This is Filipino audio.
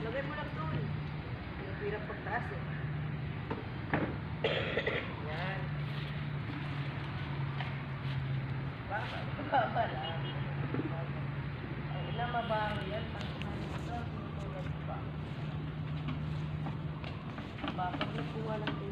Lagay mo lang doon. Yung hirap pagtaas eh. Yan. Baba lang. Ang ina mabaho yan. Bakit na kuha lang din.